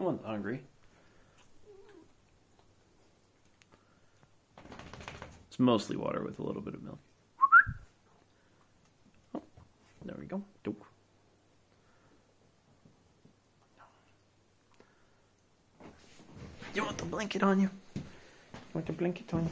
one's hungry. It's mostly water with a little bit of milk. Oh, there we go. Do you want the blanket on you? You want the blanket on you?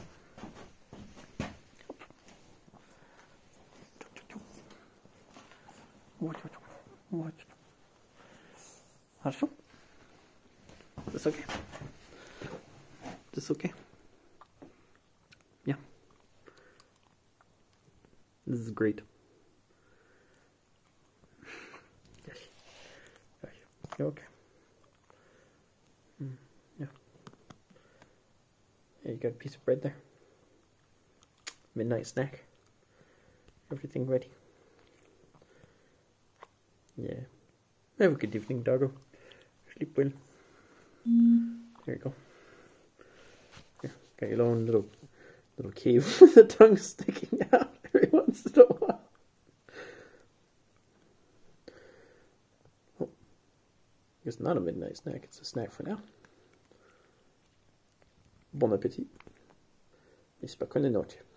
What? Хорошо? This okay? This okay? Yeah. This is great. Yes. You okay? Yeah. Yeah, you got a piece of bread there. Midnight snack. Everything ready. Yeah. Have a good evening, doggo. Sleep well. There you go. Here, got your own little cave with the tongue sticking out every once in a while. Oh, it's not a midnight snack, it's a snack for now. Bon appétit. Et spokojnej nocy.